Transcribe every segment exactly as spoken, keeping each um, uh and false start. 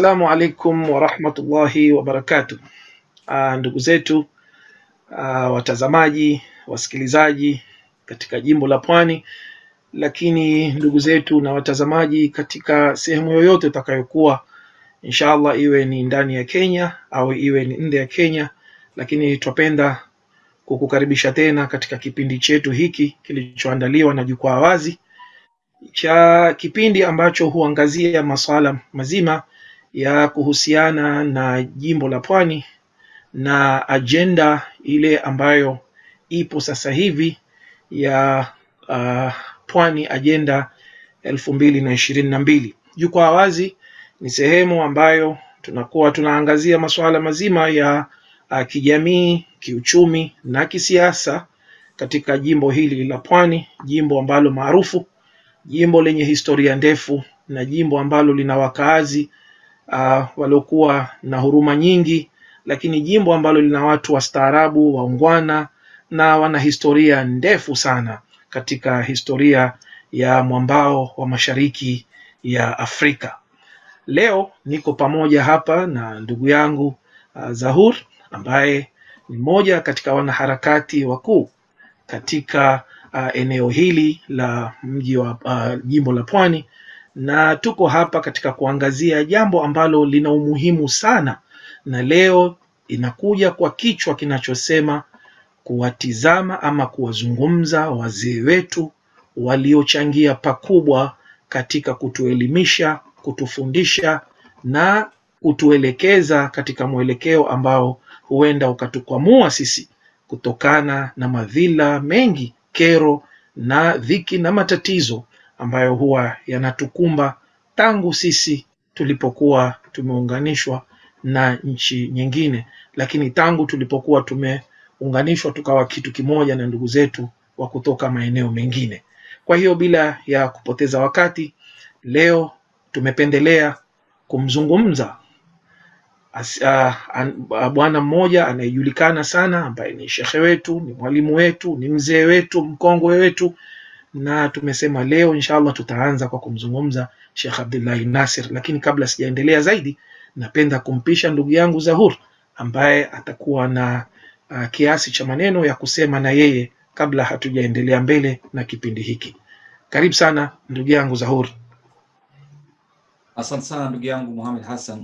Assalamu alaikum wa rahmatullahi wa barakatuh. Uh, ndugu zetu uh, watazamaji, wasikilizaji katika jimbo la Pwani, lakini ndugu zetu na watazamaji katika sehemu yoyote utakayokuwa, inshallah, iwe ni ndani ya Kenya au iwe ni nje ya Kenya, lakini twapenda kukukaribisha tena katika kipindi chetu hiki kilichoandaliwa na Jukwaa Wazi, cha kipindi ambacho huangazia masuala mazima ya kuhusiana na jimbo la Pwani na ajenda ile ambayo ipo sasa hivi ya uh, Pwani Agenda elfu mbili na ishirini na mbili. Jukwaa Wazi ni sehemu ambayo tunakuwa tunaangazia masuala mazima ya uh, kijamii, kiuchumi na kisiasa katika jimbo hili la Pwani, jimbo ambalo maarufu, jimbo lenye historia ndefu, na jimbo ambalo lina wakaazi uh, waliokuwa na huruma nyingi, lakini jimbo ambalo lina watu wastaarabu, waungwana na wana historia ndefu sana katika historia ya mwambao wa mashariki ya Afrika. Leo niko pamoja hapa na ndugu yangu uh, Zahur, ambaye ni mmoja katika wanaharakati wakuu katika uh, eneo hili la mji wa uh, jimbo la Pwani, na tuko hapa katika kuangazia jambo ambalo lina umuhimu sana, na leo inakuja kwa kichwa kinachosema kuwatizama ama kuwazungumza wazee wetu waliochangia pakubwa katika kutuelimisha, kutufundisha na kutuelekeza katika mwelekeo ambao huenda ukatukwamua sisi kutokana na madhila mengi, kero na dhiki na matatizo ambayo huwa yanatukumba tangu sisi tulipokuwa tumeunganishwa na nchi nyingine, lakini tangu tulipokuwa tumeunganishwa tukawa kitu kimoja na ndugu zetu wa kutoka maeneo mengine. Kwa hiyo bila ya kupoteza wakati, leo tumependelea kumzungumza uh, bwana mmoja anayejulikana sana, ambaye ni shekhe wetu, ni mwalimu wetu, ni mzee wetu, mkongwe wetu, na tumesema leo inshallah tutaanza kwa kumzungumza Sheikh Abdullah Nasir. Lakini kabla sijaendelea zaidi, napenda kumpisha ndugu yangu Zahur ambaye atakuwa na uh, kiasi cha maneno ya kusema na yeye kabla hatujaendelea mbele na kipindi hiki. Karibu sana ndugu yangu Zahur. Asante sana ndugu yangu Muhammad Hassan,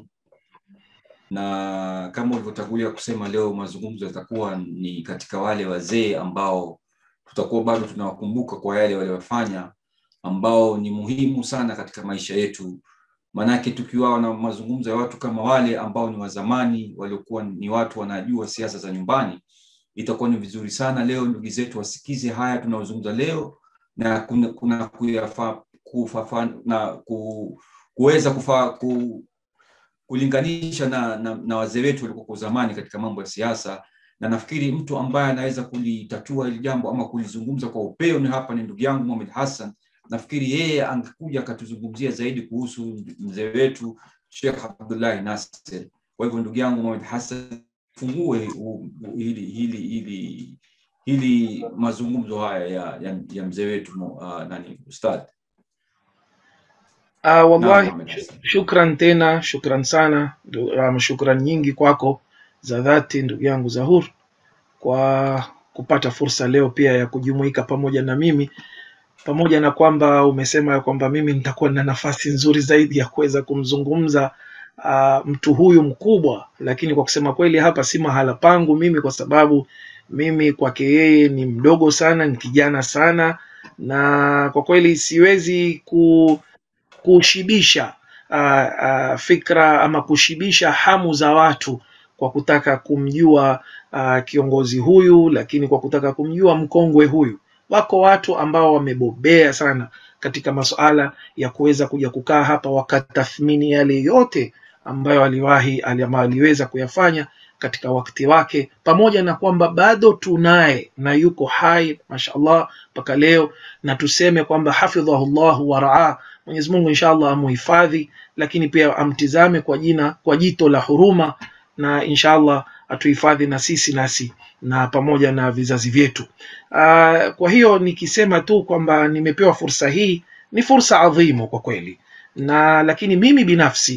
na kama ulivyotangulia kusema, leo mazungumzo yatakuwa ni katika wale wazee ambao tutakuwa bado tunawakumbuka kwa yale waliofanya, ambao ni muhimu sana katika maisha yetu. Manake tukiwa na mazungumzo ya watu kama wale ambao ni wa zamani, waliokuwa ni watu wanajua siasa za nyumbani, itakuwa ni vizuri sana leo ndugu zetu wasikize haya tunazungumza leo, na kuna, kuna kuyafa, kufafa, na ku, kuweza kufa, ku, kulinganisha na, na, na wazee wetu walikuwa kwa zamani katika mambo ya siasa. Na nafikiri mtu ambaye anaweza kulitatua hili jambo ama kulizungumza kwa upeo ni hapa ni ndugu yangu Muhammad Hassan. Nafikiri yeye angekuja akatuzungumzia zaidi kuhusu mzee wetu Sheikh Abdullah Nasir. Kwa hivyo ndugu yangu Muhammad Hassan, fungue hili hili hili hili mazungumzo haya ya ya, ya mzee wetu uh, nani ustad. Ah, uh, wallahi shukran tena, shukran sana, um, shukran nyingi kwako za dhati ndugu yangu Zahur kwa kupata fursa leo pia ya kujumuika pamoja na mimi, pamoja na kwamba umesema ya kwamba mimi nitakuwa na nafasi nzuri zaidi ya kuweza kumzungumza uh, mtu huyu mkubwa, lakini kwa kusema kweli hapa si mahala pangu mimi, kwa sababu mimi kwake yeye ni mdogo sana, ni kijana sana, na kwa kweli siwezi ku, kushibisha uh, uh, fikra ama kushibisha hamu za watu kwa kutaka kumjua uh, kiongozi huyu, lakini kwa kutaka kumjua mkongwe huyu. Wako watu ambao wamebobea sana katika masuala ya kuweza kuja kukaa hapa wakatathmini yale yote ambayo aliwahi aliweza kuyafanya katika wakati wake, pamoja na kwamba bado tunaye na yuko hai mashallah mpaka leo, na tuseme kwamba hafidhahullah wa raa, Mwenyezi Mungu inshallah amuhifadhi, lakini pia amtizame kwa jina kwa jito la huruma, na inshallah atuhifadhi na sisi nasi na pamoja na vizazi vyetu. Uh, kwa hiyo nikisema tu kwamba nimepewa fursa hii, ni fursa adhimu kwa kweli, na lakini mimi binafsi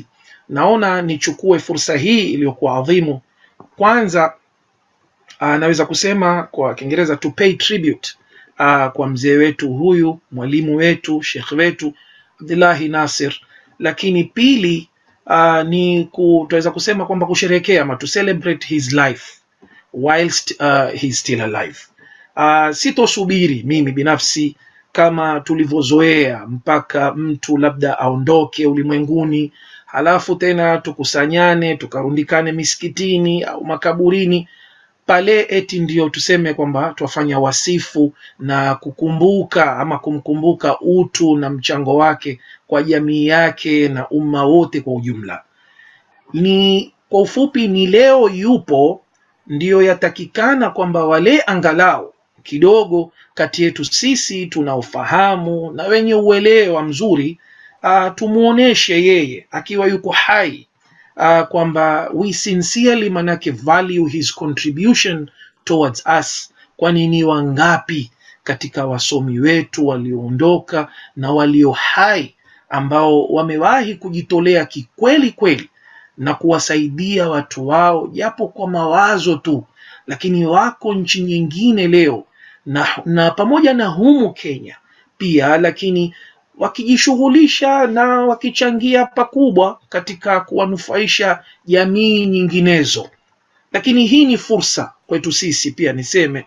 naona nichukue fursa hii iliyokuwa adhimu. Kwanza uh, naweza kusema kwa Kiingereza to pay tribute uh, kwa mzee wetu huyu, mwalimu wetu, Sheikh wetu Abdullahi Nasir. Lakini pili uh, ni tutaweza kusema kwamba kusherehekea ama to celebrate his life whilst uh, he's still alive. Uh, sitosubiri mimi binafsi kama tulivyozoea mpaka mtu labda aondoke ulimwenguni halafu tena tukusanyane tukarundikane misikitini au makaburini pale eti ndio tuseme kwamba tuwafanya wasifu na kukumbuka ama kumkumbuka utu na mchango wake kwa jamii yake na umma wote kwa ujumla. Ni kwa ufupi ni leo yupo ndio yatakikana kwamba wale angalau kidogo kati yetu sisi tunaofahamu na wenye uelewa mzuri uh, tumuoneshe yeye akiwa yuko hai uh, kwamba we sincerely manake value his contribution towards us, kwani ni wangapi katika wasomi wetu walioondoka na walio hai ambao wamewahi kujitolea kikweli kweli na kuwasaidia watu wao japo kwa mawazo tu, lakini wako nchi nyingine leo na, na pamoja na humu Kenya pia, lakini wakijishughulisha na wakichangia pakubwa katika kuwanufaisha jamii nyinginezo. Lakini hii ni fursa kwetu sisi pia niseme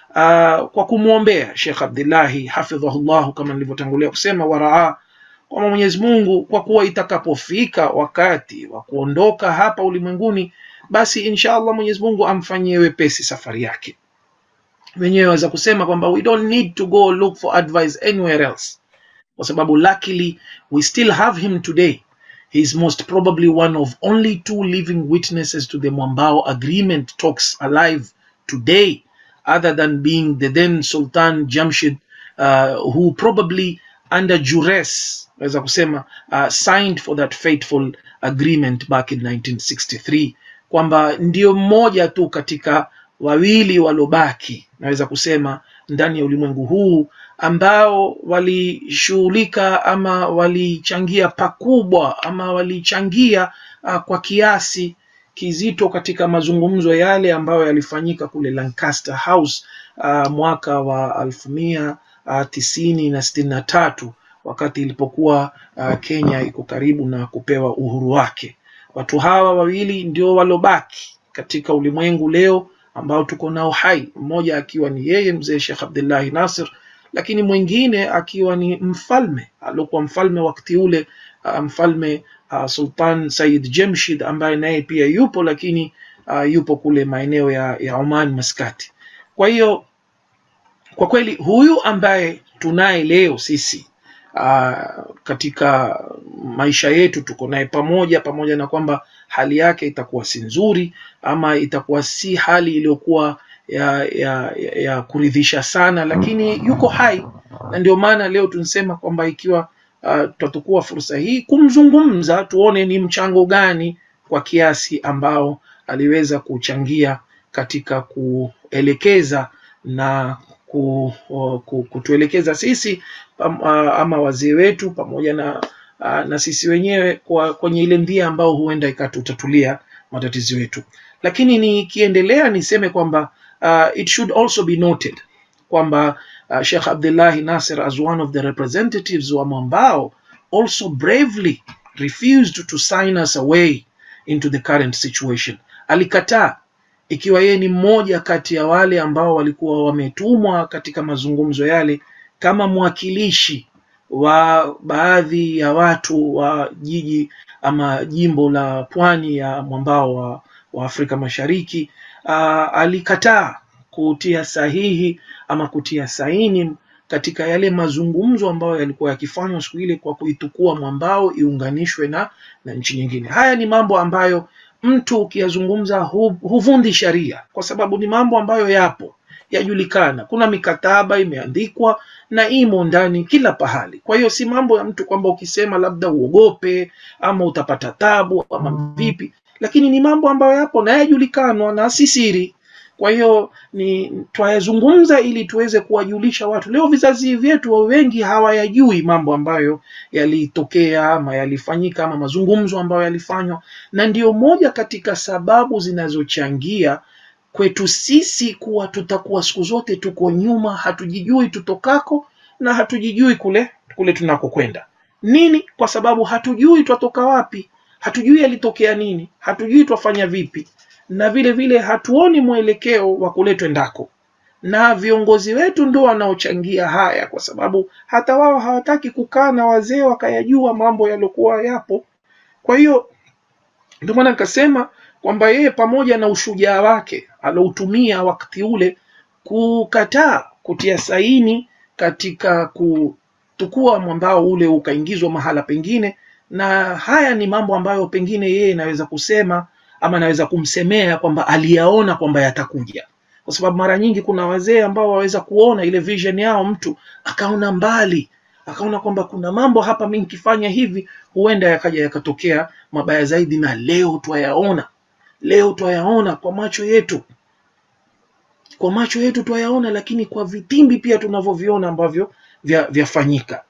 uh, kwa kumwombea Sheikh Abdullahi hafidhahullah kama nilivyotangulia kusema waraa kwa Mwenyezi Mungu, kwa kuwa itakapofika wakati wa kuondoka hapa ulimwenguni basi inshallah Mwenyezi Mungu amfanyie wepesi safari yake. Wenyewe waweza kusema kwamba we don't need to go look for advice anywhere else, kwa sababu luckily we still have him today. He is most probably one of only two living witnesses to the Mwambao Agreement talks alive today, other than being the then Sultan Jamshid uh, who probably under duress waweza kusema uh, signed for that fateful agreement back in nineteen sixty-three, kwamba ndio mmoja tu katika wawili walobaki naweza kusema ndani ya ulimwengu huu ambao walishughulika ama walichangia pakubwa ama walichangia uh, kwa kiasi kizito katika mazungumzo yale ambayo yalifanyika kule Lancaster House uh, mwaka wa elfu mia tisini na sitini na tatu wakati ilipokuwa uh, Kenya iko karibu na kupewa uhuru wake. Watu hawa wawili ndio walobaki katika ulimwengu leo ambao tuko nao hai, mmoja akiwa ni yeye mzee Sheikh Abdullahi Nasir, lakini mwingine akiwa ni mfalme alikuwa mfalme wakati ule uh, mfalme uh, Sultan Said Jamshid ambaye naye pia yupo, lakini uh, yupo kule maeneo ya, ya Oman Maskati. Kwa hiyo kwa kweli huyu ambaye tunaye leo sisi uh, katika maisha yetu tuko naye pamoja pamoja na kwamba hali yake itakuwa si nzuri ama itakuwa si hali iliyokuwa ya, ya, ya, ya kuridhisha sana, lakini yuko hai, na ndio maana leo tunasema kwamba ikiwa uh, tutatukua fursa hii kumzungumza tuone ni mchango gani kwa kiasi ambao aliweza kuchangia katika kuelekeza na ku, ku, kutuelekeza sisi pam, uh, ama wazee wetu pamoja na uh, na sisi wenyewe kwa kwenye ile ndia ambao huenda ikatutatulia matatizo yetu. Lakini nikiendelea niseme kwamba uh, it should also be noted kwamba uh, Sheikh Abdullahi Nasir as one of the representatives wa Mwambao also bravely refused to sign us away into the current situation. Alikataa, ikiwa yeye ni mmoja kati ya wale ambao walikuwa wametumwa katika mazungumzo yale kama mwakilishi wa baadhi ya watu wa jiji ama jimbo la pwani ya Mwambao wa, wa Afrika Mashariki. Uh, alikataa kutia sahihi ama kutia saini katika yale mazungumzo ambayo yalikuwa yakifanywa siku ile kwa kuitukua Mwambao iunganishwe na, na nchi nyingine. Haya ni mambo ambayo mtu ukiyazungumza hu, huvundi sharia, kwa sababu ni mambo ambayo yapo yajulikana. Kuna mikataba imeandikwa na imo ndani kila pahali. Kwa hiyo si mambo ya mtu kwamba ukisema labda uogope ama utapata tabu ama vipi, lakini ni mambo ambayo yapo na yajulikanwa na si siri. Kwa hiyo ni twayazungumza ili tuweze kuwajulisha watu. Leo vizazi vyetu wengi hawayajui mambo ambayo yalitokea ama yalifanyika ama mazungumzo ambayo yalifanywa, na ndiyo moja katika sababu zinazochangia kwetu sisi kuwa tutakuwa siku zote tuko nyuma, hatujijui tutokako na hatujijui kule kule tunakokwenda. Nini? Kwa sababu hatujui twatoka wapi, hatujui yalitokea nini, hatujui twafanya vipi, na vile vile hatuoni mwelekeo wa kule twendako. Na viongozi wetu ndio wanaochangia haya, kwa sababu hata wao hawataki kukaa na wazee wakayajua mambo yaliokuwa yapo. Kwa hiyo ndio maana nikasema kwamba yeye pamoja na ushujaa wake aloutumia wakati ule kukataa kutia saini katika kutukua mwambao ule ukaingizwa mahala pengine, na haya ni mambo ambayo pengine yeye naweza kusema ama naweza kumsemea kwamba aliyaona kwamba yatakuja, kwa sababu mara nyingi kuna wazee ambao waweza kuona ile vision yao, mtu akaona mbali, akaona kwamba kuna mambo hapa mimi nikifanya hivi huenda yakaja yakatokea mabaya zaidi, na leo twayaona, leo twayaona kwa macho yetu, kwa macho yetu twayaona, lakini kwa vitimbi pia tunavyoviona ambavyo vyafanyika.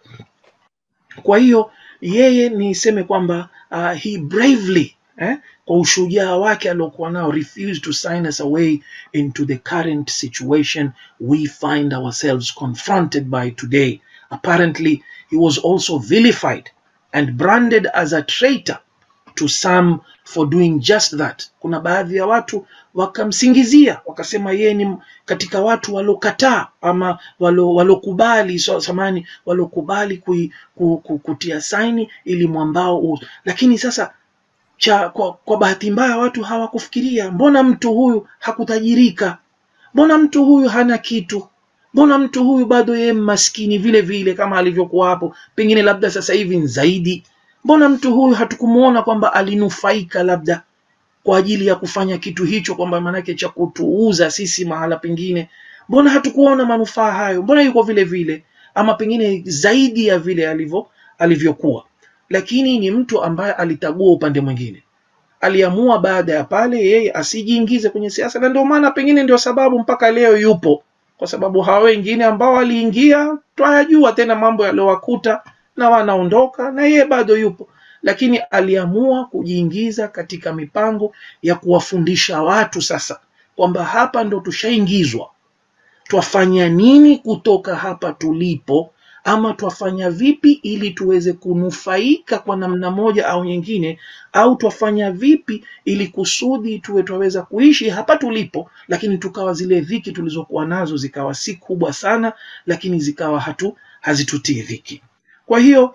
Kwa hiyo yeye niseme kwamba uh, he bravely eh, kwa ushujaa wake aliokuwa nao refused to sign us away into the current situation we find ourselves confronted by today. Apparently he was also vilified and branded as a traitor to some for doing just that. Kuna baadhi ya watu wakamsingizia, wakasema yeye ni katika watu walokataa ama walokubali so, samani walokubali kui, ku, ku, kutia saini ili mwambao u. Lakini sasa cha, kwa, kwa bahati mbaya watu hawakufikiria, mbona mtu huyu hakutajirika, mbona mtu huyu hana kitu, mbona mtu huyu bado yeye maskini vile vile kama alivyokuwa hapo, pengine labda sasa hivi zaidi. Mbona mtu huyu hatukumuona kwamba alinufaika labda kwa ajili ya kufanya kitu hicho, kwamba manake cha kutuuza sisi mahala pengine, mbona hatukuona manufaa hayo, mbona yuko vile vile ama pengine zaidi ya vile alivyo alivyokuwa. Lakini ni mtu ambaye alitagua upande mwingine, aliamua baada ya pale yeye asijiingize kwenye siasa, na ndio maana pengine ndio sababu mpaka leo yupo, kwa sababu hawa wengine ambao waliingia twayajua tena mambo yaliowakuta na wanaondoka, na yeye bado yupo. Lakini aliamua kujiingiza katika mipango ya kuwafundisha watu sasa kwamba hapa ndo tushaingizwa, twafanya nini kutoka hapa tulipo, ama twafanya vipi ili tuweze kunufaika kwa namna moja au nyingine, au twafanya vipi ili kusudi tuwe twaweza kuishi hapa tulipo, lakini tukawa zile dhiki tulizokuwa nazo zikawa si kubwa sana, lakini zikawa hatu hazitutii dhiki. Kwa hiyo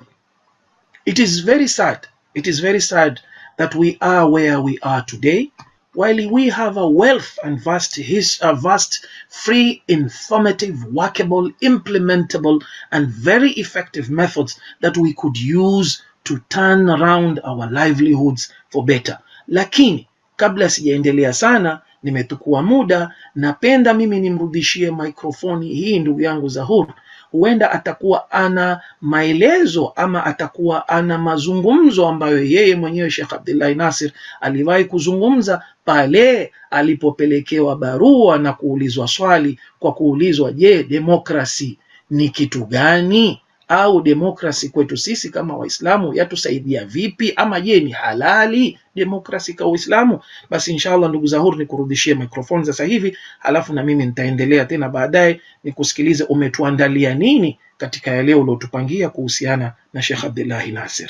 it is very sad, it is very sad that we are where we are today, while we have a wealth and vast his a vast, free, informative, workable, implementable, and very effective methods that we could use to turn around our livelihoods for better. Lakini kabla sijaendelea sana, nimetukua muda, napenda mimi nimrudishie mikrofoni hii ndugu yangu Zahur. Huenda atakuwa ana maelezo ama atakuwa ana mazungumzo ambayo yeye mwenyewe Sheikh Abdullah Nasir aliwahi kuzungumza pale alipopelekewa barua na kuulizwa swali, kwa kuulizwa, je, demokrasi ni kitu gani, au demokrasi kwetu sisi kama Waislamu yatusaidia vipi, ama je ni halali demokrasi kwa Uislamu? Basi inshallah ndugu Zahur nikurudishie mikrofoni sasa hivi, halafu na mimi nitaendelea tena baadaye nikusikilize umetuandalia nini katika yale uliotupangia kuhusiana na Sheikh Abdullah Nasir.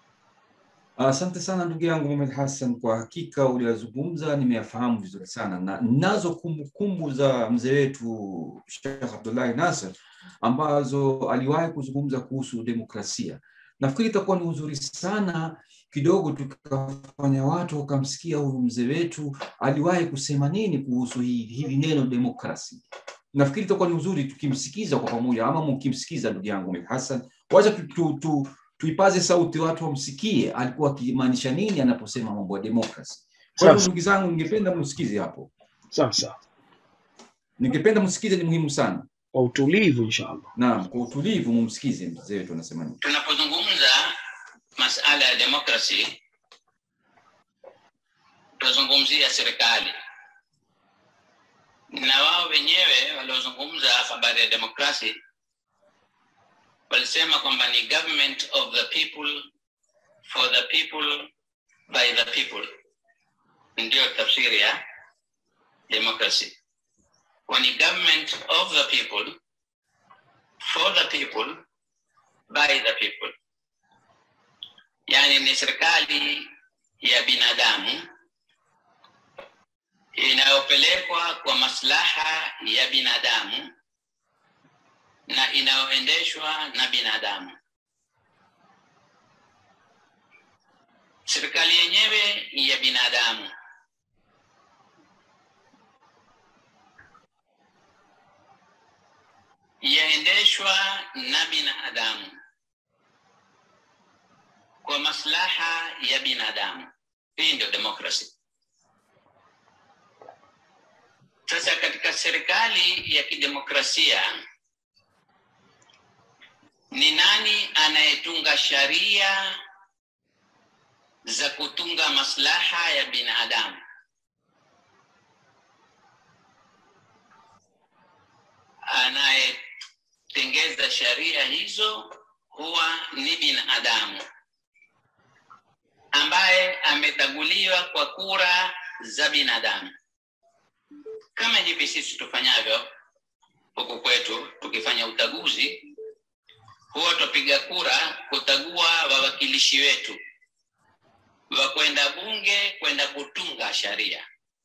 Asante sana ndugu yangu Mohamed Hassan, kwa hakika uliyozungumza nimeyafahamu vizuri sana, na nazo kumbukumbu za mzee wetu Sheikh Abdullah Nasir ambazo aliwahi kuzungumza kuhusu demokrasia. Nafikiri itakuwa ni uzuri sana kidogo tukafanya watu wakamsikia huyu mzee wetu aliwahi kusema nini kuhusu hili, hili neno demokrasi. Nafikiri itakuwa ni uzuri tukimsikiza kwa pamoja, ama mkimsikiza ndugu yangu Mohamed Hassan, wacha tu, tu, tu tuipaze sauti watu wamsikie alikuwa akimaanisha nini anaposema mambo ya demokrasi. Kwa hivyo ndugu zangu, ningependa msikize hapo. Sawa sawa. Ningependa msikize, ni muhimu sana. Kwa utulivu inshallah. Naam, kwa utulivu mumsikize mzee wetu anasema nini. Tunapozungumza masuala ya demokrasi, tunazungumzia serikali. na wao wenyewe waliozungumza habari ya demokrasi walisema kwamba ni government of the people, for the people, by the people. Ndio tafsiri ya democracy. Kwa ni government of the people, for the people, by the people. Yani ni serikali ya binadamu inayopelekwa kwa maslaha ya binadamu na inayoendeshwa na binadamu. Serikali yenyewe ya binadamu. Yaendeshwa na binadamu kwa maslaha ya binadamu. Hii ndio demokrasi. Sasa katika serikali ya kidemokrasia, ni nani anayetunga sharia za kutunga maslaha ya binadamu? Anayetengeza sharia hizo huwa ni binadamu ambaye amechaguliwa kwa kura za binadamu. Kama hivi sisi tufanyavyo huku kwetu, tukifanya uchaguzi, huwa tupiga kura kutagua wawakilishi wetu wa kwenda bunge kwenda kutunga sharia,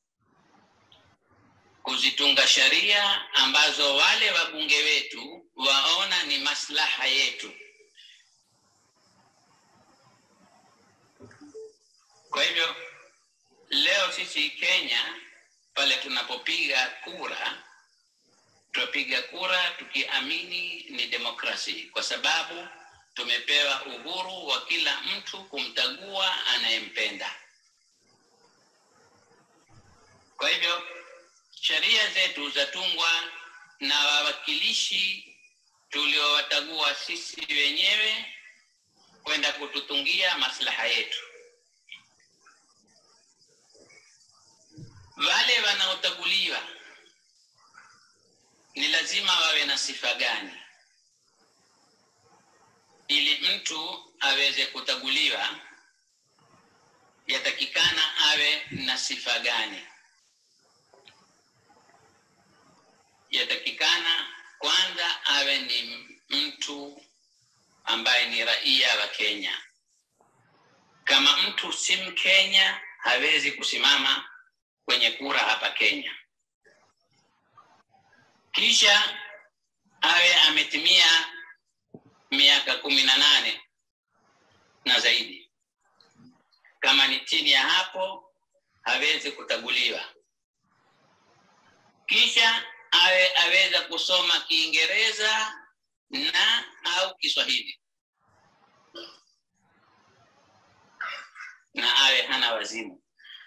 kuzitunga sharia ambazo wale wabunge wetu waona ni maslaha yetu. Kwa hivyo leo sisi Kenya, pale tunapopiga kura, tupiga kura tukiamini ni demokrasi, kwa sababu tumepewa uhuru wa kila mtu kumtagua anayempenda. Kwa hivyo sharia zetu zatungwa na wawakilishi tuliowatagua sisi wenyewe kwenda kututungia maslaha yetu. Wale wanaotaguliwa ni lazima wawe na sifa gani? Ili mtu aweze kutaguliwa, yatakikana awe na sifa gani? Yatakikana kwanza awe ni mtu ambaye ni raia wa Kenya. Kama mtu si Mkenya, hawezi kusimama kwenye kura hapa Kenya. Kisha awe ametimia miaka kumi na nane na zaidi. Kama ni chini ya hapo, hawezi kutaguliwa. Kisha awe aweza kusoma Kiingereza na au Kiswahili, na awe hana wazimu.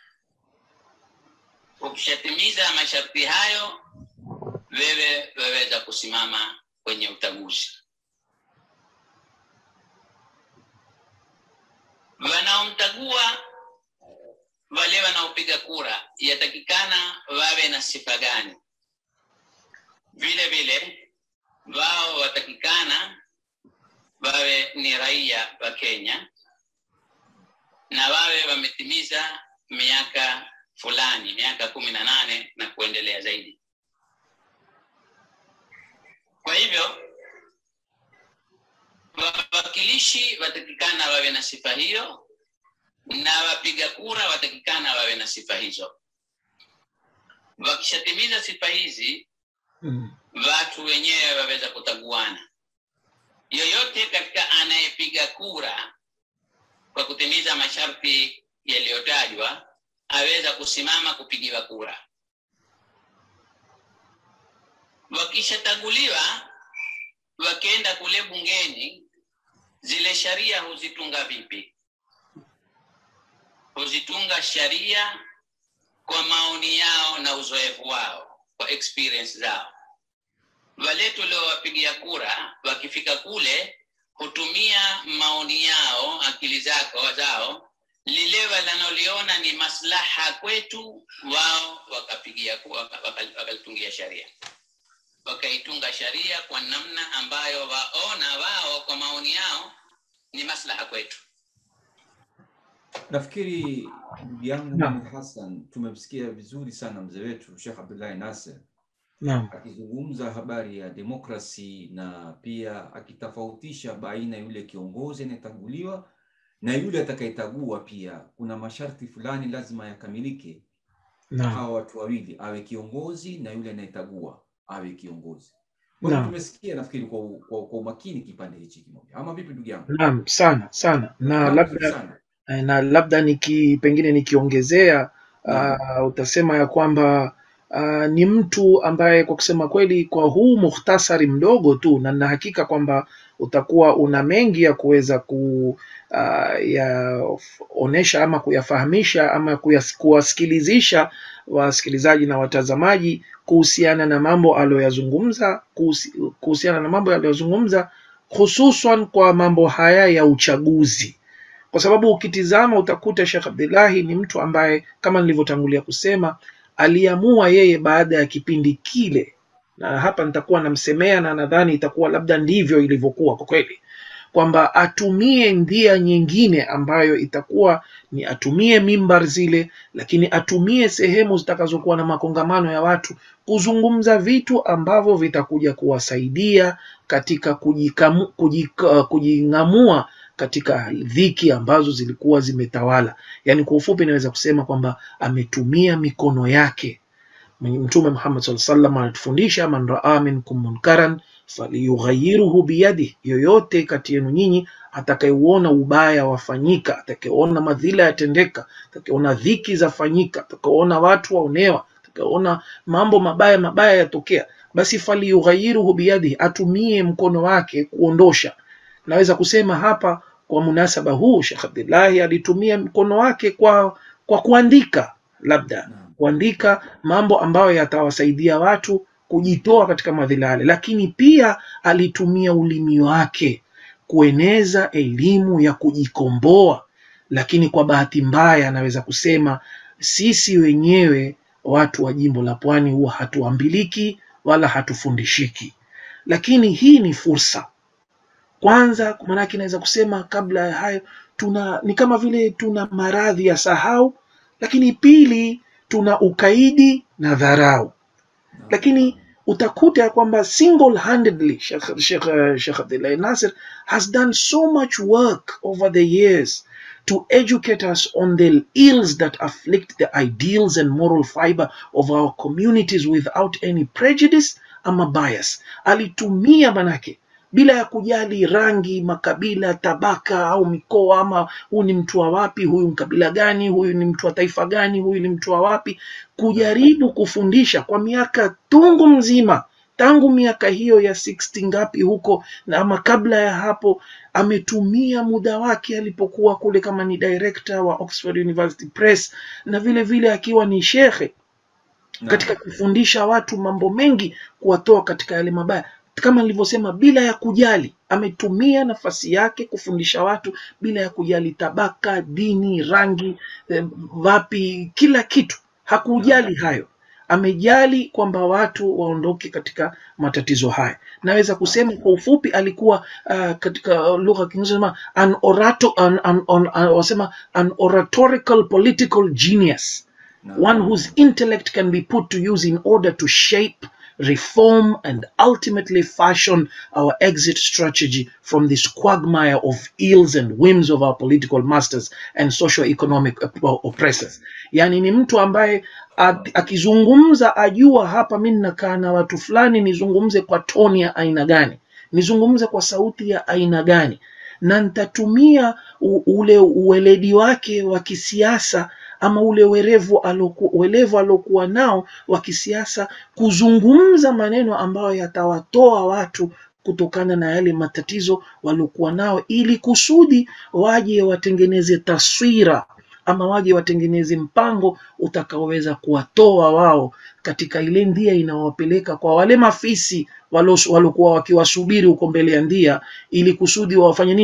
Ukishatimiza masharti hayo, wewe waweza kusimama kwenye uchaguzi. Wanaomtagua, wale wanaopiga kura, yatakikana wawe na sifa gani? Vile vile wao watakikana wawe ni raia wa Kenya na wawe wametimiza miaka fulani, miaka kumi na nane na kuendelea zaidi. Kwa hivyo wawakilishi watakikana wawe na sifa hiyo, na wapiga kura watakikana wawe na sifa hizo. Wakishatimiza sifa hizi, mm. watu wenyewe waweza kutaguana. Yoyote katika anayepiga kura kwa kutimiza masharti yaliyotajwa, aweza kusimama kupigiwa kura. Wakishataguliwa, wakienda kule bungeni, zile sharia huzitunga vipi? Huzitunga sharia kwa maoni yao na uzoefu wao, kwa experience zao. Wale tuliowapigia kura, wakifika kule, hutumia maoni yao, akili zako zao, lile wanaloliona ni maslaha kwetu, wao wakapigia wakalitungia sharia, wakaitunga sharia kwa namna ambayo waona wao kwa maoni yao ni maslaha kwetu. Nafikiri ndugu yangu Mama Hassan, tumemsikia vizuri sana mzee wetu Sheikh Abdullah Nasser Naam. akizungumza habari ya demokrasi na pia akitofautisha baina yule kiongozi anayechaguliwa na yule atakayetagua. Pia kuna masharti fulani lazima yakamilike. Naam. Hawa watu wawili, awe kiongozi na yule anayetagua awe kiongozi. Kwa Naam. tumesikia nafikiri kwa kwa, kwa umakini kipande hichi kimoja. Ama vipi ndugu yangu? Naam, sana sana. Na labda sana. na labda niki pengine nikiongezea uh, utasema ya kwamba uh, ni mtu ambaye kwa kusema kweli kwa huu mukhtasari mdogo tu, na na hakika kwamba utakuwa una mengi ya kuweza ku uh, yaonesha ama kuyafahamisha ama kuwasikilizisha wasikilizaji na watazamaji kuhusiana na mambo aliyoyazungumza, kuhusiana na mambo aliyozungumza hususan kwa mambo haya ya uchaguzi. Kwa sababu ukitizama utakuta Sheikh Abdullahi ni mtu ambaye kama nilivyotangulia kusema aliamua yeye baada ya kipindi kile, na hapa nitakuwa namsemea na nadhani itakuwa labda ndivyo ilivyokuwa kwa kweli, kwamba atumie njia nyingine ambayo itakuwa ni atumie mimbar zile, lakini atumie sehemu zitakazokuwa na makongamano ya watu kuzungumza vitu ambavyo vitakuja kuwasaidia katika kujikamu, kujika, kujingamua katika dhiki ambazo zilikuwa zimetawala. Yani kwa ufupi naweza kusema kwamba ametumia mikono yake. Mtume Muhammad sallallahu alaihi wasallam anatufundisha, man raa minkum munkaran falyughayyirhu biyadihi, yoyote kati yenu nyinyi atakayeuona ubaya wafanyika, atakayeona madhila yatendeka, atakayeona dhiki zafanyika, atakayeona watu waonewa, atakayeona mambo mabaya mabaya yatokea, basi falyughayyirhu biyadihi, atumie mkono wake kuondosha. Naweza kusema hapa kwa munasaba huu Sheikh Abdullahi alitumia mkono wake kwa kwa kuandika, labda kuandika mambo ambayo yatawasaidia watu kujitoa katika madhila yale, lakini pia alitumia ulimi wake kueneza elimu ya kujikomboa. Lakini kwa bahati mbaya naweza kusema sisi wenyewe watu wa jimbo la Pwani huwa hatuambiliki wala hatufundishiki, lakini hii ni fursa. Kwanza kwa maana naweza kusema kabla ya hayo tuna ni kama vile tuna maradhi ya sahau, lakini pili tuna ukaidi na dharau. Lakini utakuta kwamba single handedly Sheikh Sheikh Sheikh Abdullah Nasser has done so much work over the years to educate us on the ills that afflict the ideals and moral fiber of our communities without any prejudice ama bias. Alitumia manake bila ya kujali rangi, makabila, tabaka au mikoa, ama huyu ni mtu wa wapi, huyu mkabila gani, huyu ni mtu wa taifa gani, huyu ni mtu wa wapi, kujaribu kufundisha kwa miaka tungu mzima, tangu miaka hiyo ya sitini ngapi huko na ama kabla ya hapo. Ametumia muda wake alipokuwa kule kama ni director wa Oxford University Press, na vile vile akiwa ni shekhe katika kufundisha watu mambo mengi, kuwatoa katika yale mabaya. Kama nilivyosema, bila ya kujali, ametumia nafasi yake kufundisha watu bila ya kujali tabaka, dini, rangi, wapi, kila kitu. Hakujali hayo. Amejali kwamba watu waondoke katika matatizo haya. Naweza kusema kwa ufupi alikuwa uh, katika lugha ya Kiingereza an orator an, an, an, an, wasema an oratorical political genius. One whose intellect can be put to use in order to shape, reform and ultimately fashion our exit strategy from this quagmire of ills and whims of our political masters and socio-economic oppressors. Yani ni mtu ambaye akizungumza ajua hapa mimi nakaa na watu fulani, nizungumze kwa toni ya aina gani, nizungumze kwa sauti ya aina gani, na nitatumia ule uweledi wake wa kisiasa ama ule werevu aloku, uelevu alokuwa nao wa kisiasa kuzungumza maneno ambayo yatawatoa watu kutokana na yale matatizo waliokuwa nao, ili kusudi waje watengeneze taswira ama waje watengeneze mpango utakaoweza kuwatoa wao katika ile ndia inawapeleka kwa wale mafisi waliokuwa wakiwasubiri huko mbele ya ndia, ili kusudi wafanye nini?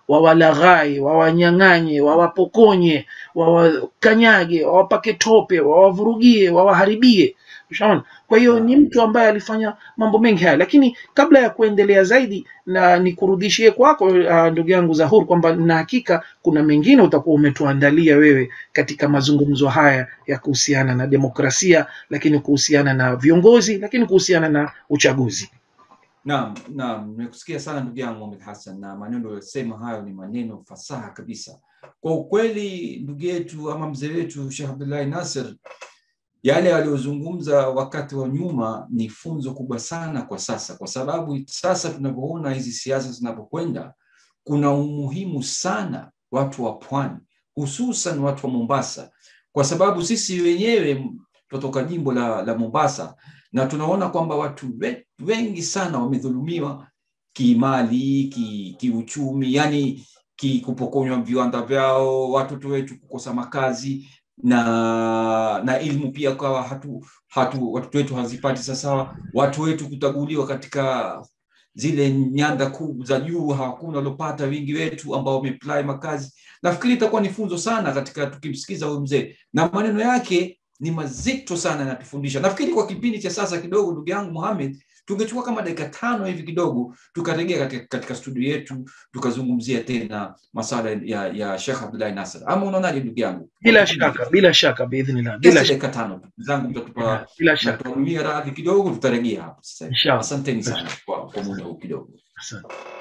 wawalaghai, wawanyang'anye, wawapokonye, wawakanyage, wawapake tope, wawavurugie, wawaharibie. Ushaona? Kwa hiyo ni mtu ambaye alifanya mambo mengi haya, lakini kabla ya kuendelea zaidi na nikurudishie kwako uh, ndugu yangu Zahur, kwamba na hakika kuna mengine utakuwa umetuandalia wewe katika mazungumzo haya ya kuhusiana na demokrasia, lakini kuhusiana na viongozi, lakini kuhusiana na uchaguzi. Naam, naam, nimekusikia sana ndugu yangu Mohamed Hassan, na maneno yaliyosema hayo ni maneno fasaha kabisa. Kwa ukweli ndugu yetu ama mzee wetu Sheikh Abdullah Nasser, yale aliyozungumza wakati wa nyuma ni funzo kubwa sana kwa sasa, kwa sababu sasa tunapoona hizi siasa zinapokwenda, kuna umuhimu sana watu wa pwani, hususan watu wa Mombasa, kwa sababu sisi wenyewe kutoka jimbo la, la Mombasa, na tunaona kwamba watu wengi sana wamedhulumiwa kimali, ki, kiuchumi, yani ki kupokonywa viwanda vyao, watoto wetu kukosa makazi, na na elimu pia kwa hatu hatu watu wetu hazipati sasa, watu wetu kutaguliwa katika zile nyanda kuu za juu, hakuna walopata wingi wetu ambao wameapply makazi. Nafikiri itakuwa ni funzo sana katika tukimsikiza huyu mzee, na maneno yake ni mazito sana na tufundisha. Nafikiri kwa kipindi cha sasa kidogo ndugu yangu Mohamed, tungechukua kama dakika tano hivi kidogo tukarejea katika, katika studio yetu tukazungumzia tena masala ya ya Sheikh Abdullah Nasser. Ama unaonaje ndugu yangu? Bila shaka, bila shaka biidhnillah. Bila shaka dakika tano zangu mtatupa, bila shaka tutumia radhi kidogo, tutarejea hapo sasa. Inshallah. Asanteni sana kwa kwa muda huu kidogo. Asante.